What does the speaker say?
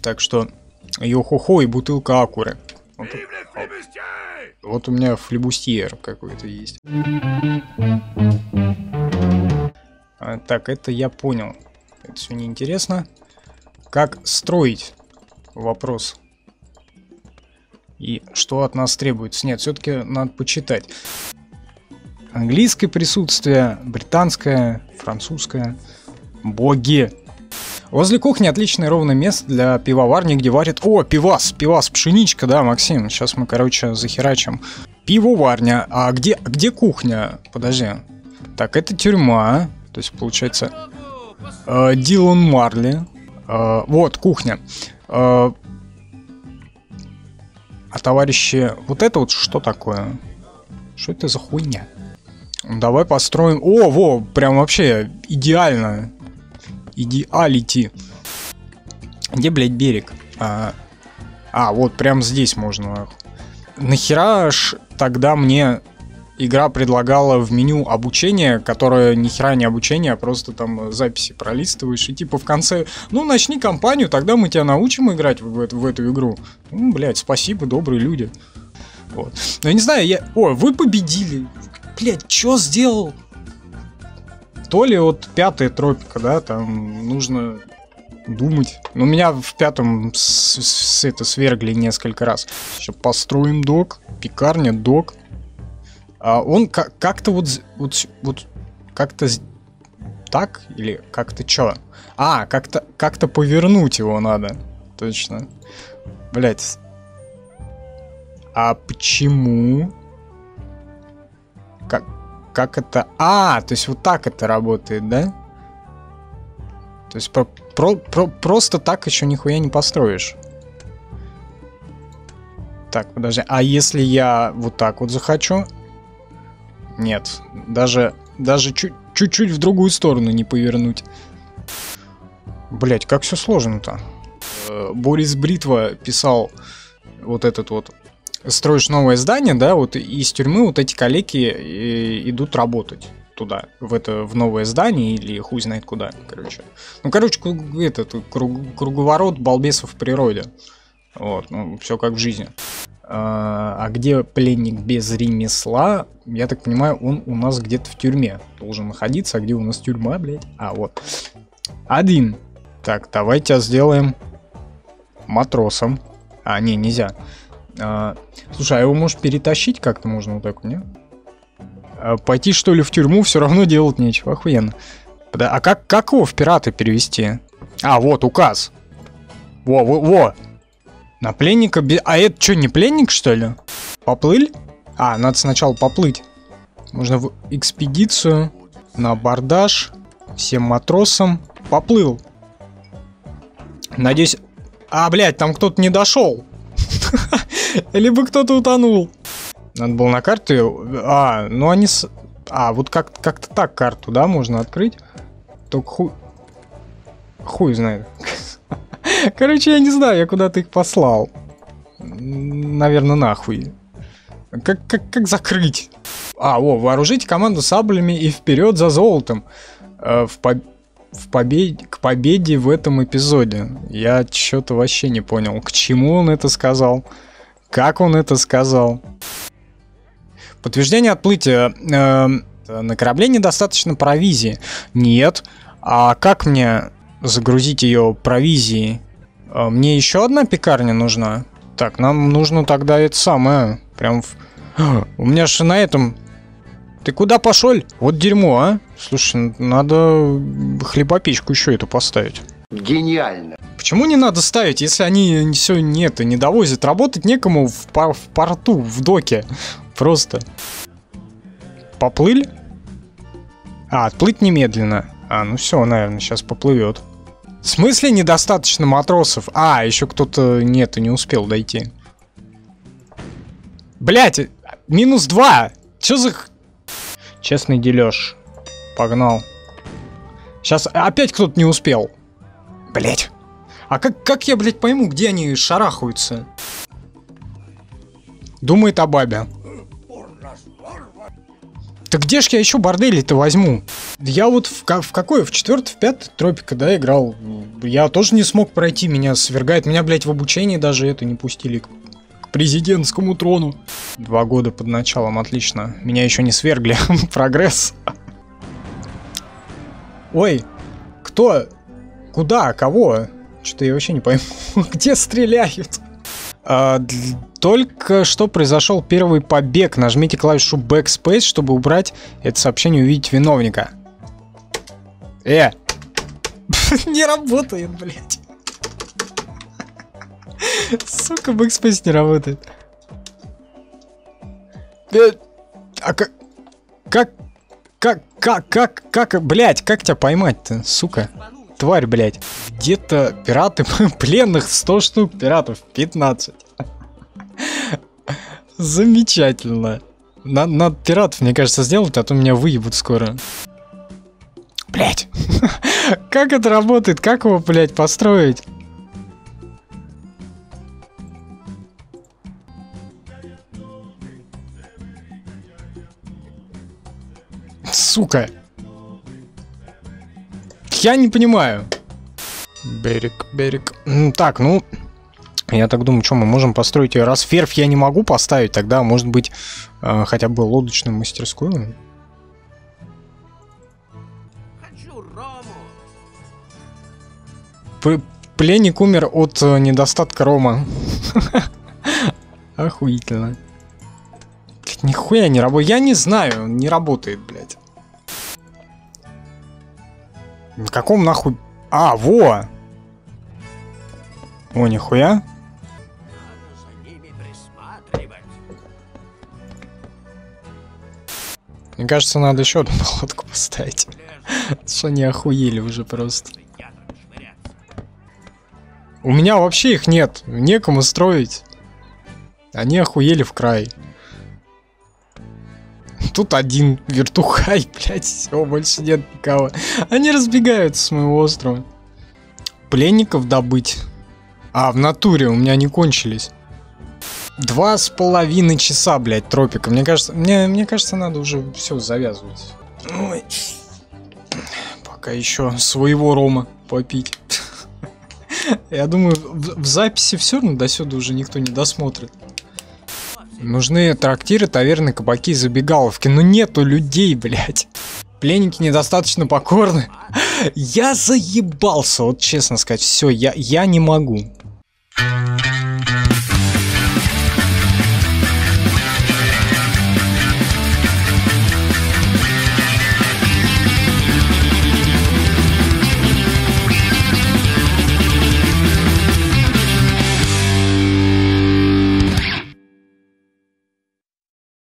Так что йо-хо-хо и бутылка акуры. Вот у меня флебустьер какой-то есть. Так, это я понял. Это все неинтересно. Как строить? Вопрос. И что от нас требуется? Нет, все-таки надо почитать. Английское присутствие, британское, французское. Боги. Возле кухни отличное ровное место для пивоварни, где варят... О, пивас, пшеничка, да, Максим? Сейчас мы, короче, захерачим. Пивоварня. А где кухня? Подожди. Так, это тюрьма. То есть, получается... Дилан Марли. Вот, кухня. А товарищи... Вот это вот что такое? Что это за хуйня? Давай построим... О, во, прям вообще идеально. Идеалити. Где, блядь, берег? Вот прям здесь можно. Нахера ж тогда мне игра предлагала в меню обучение, которое нихера не обучение, а просто там записи пролистываешь и типа в конце, ну начни кампанию, тогда мы тебя научим играть в эту игру. Ну, блядь, спасибо, добрые люди. Вот. Ну, я не знаю, вы победили. Блядь, чё сделал? То ли вот 5-я тропика, да, там нужно думать. Но меня в 5-м свергли несколько раз. Сейчас построим док, пекарня, док. Он как-то вот как-то так или как-то чё? Как-то повернуть его надо. Точно. Блять. А почему? Как это? То есть вот так это работает, да? То есть просто так еще нихуя не построишь. Так, подожди. А если я вот так вот захочу? Нет. Даже чуть-чуть в другую сторону не повернуть. Блять, как все сложно-то. Борис Бритва писал вот этот вот. Строишь новое здание, да, вот из тюрьмы вот эти калеки идут работать туда, в новое здание или хуй знает куда, короче. Ну, короче, круговорот балбесов в природе. Вот, ну, все как в жизни. А где пленник без ремесла, я так понимаю, он у нас где-то в тюрьме должен находиться. А где у нас тюрьма, блядь? Вот. 1. Так, давайте сделаем матросом. Не, нельзя. Слушай, а его, может, перетащить как-то можно вот так, не? Пойти, что ли, в тюрьму, все равно делать нечего, охуенно. А как его в пираты перевести? Вот, указ. Во. На пленника... это что, не пленник, что ли? Поплыли? Надо сначала поплыть. Можно в экспедицию, на абордаж, всем матросам. Поплыл. Надеюсь... блядь, там кто-то не дошел. Либо кто-то утонул. Надо было на карту... ну они... вот как-то так карту, да, можно открыть. Только хуй знает. Короче, я не знаю, я куда-то их послал. Наверное, нахуй. Как закрыть? Вооружите команду саблями и вперед за золотом. К победе в этом эпизоде. Я что-то вообще не понял, к чему он это сказал. Как он это сказал? Подтверждение отплытия. На корабле недостаточно провизии. Нет. А как мне загрузить ее провизией? Мне еще одна пекарня нужна. Так, нам нужно тогда это самое. Прям у меня же на этом... Ты куда пошел? Вот дерьмо, Слушай, надо хлебопечку еще эту поставить. Гениально. Почему не надо ставить, если они все не довозят? Работать некому в порту, в доке. Просто. Поплыли? Отплыть немедленно. Ну все, наверное, сейчас поплывет. В смысле недостаточно матросов? Еще кто-то не успел дойти. Блять, -2. Че за... Честный дележ. Погнал. Сейчас опять кто-то не успел. Блять. Как я, блядь, пойму, где они шарахаются? Думает о бабе. Так где ж я еще бордели-то возьму? Я вот в какой? В 4-й, в 5-й тропика, да, играл. Я тоже не смог пройти, меня свергает. Меня, блядь, в обучении даже это не пустили к президентскому трону. 2 года под началом, отлично. Меня еще не свергли. Прогресс. Ой, кто? Куда? Кого? Что-то я вообще не пойму. Где стреляют? Только что произошел первый побег. Нажмите клавишу Backspace, чтобы убрать это сообщение и увидеть виновника. Не работает, блядь. Сука, Backspace не работает. А как, блядь, как тебя поймать-то, сука? Тварь, блядь. Где-то пираты, пленных 100 штук, пиратов 15. Замечательно. Надо пиратов, мне кажется, сделать, а то меня выебут скоро. Блядь. Как это работает? Как его, блядь, построить? Сука. Я не понимаю. Берег. Так, ну... Я так думаю, что мы можем построить ее. Раз верфь я не могу поставить, тогда, может быть, хотя бы лодочную мастерскую. Пленник умер от недостатка рома. Охуительно. Нихуя не работает. Я не знаю, не работает, блядь. На каком нахуй... А, во! О, нихуя. Мне кажется, надо еще одну лодку поставить. Что они охуели уже просто. У меня вообще их нет. Некому строить. Они охуели в край. Тут один вертухай, блядь. Всего больше нет никого. Они разбегаются с моего острова. Пленников добыть. А, в натуре у меня не кончились. 2,5 часа, блядь, тропика. Мне кажется, надо уже все завязывать. Ой. Пока еще своего рома попить. Я думаю, в записи все равно до сюда уже никто не досмотрит. Нужны трактиры, таверны, кабаки, забегаловки. Но нету людей, блядь. Пленники недостаточно покорны. Я заебался, вот честно сказать. Все, я не могу.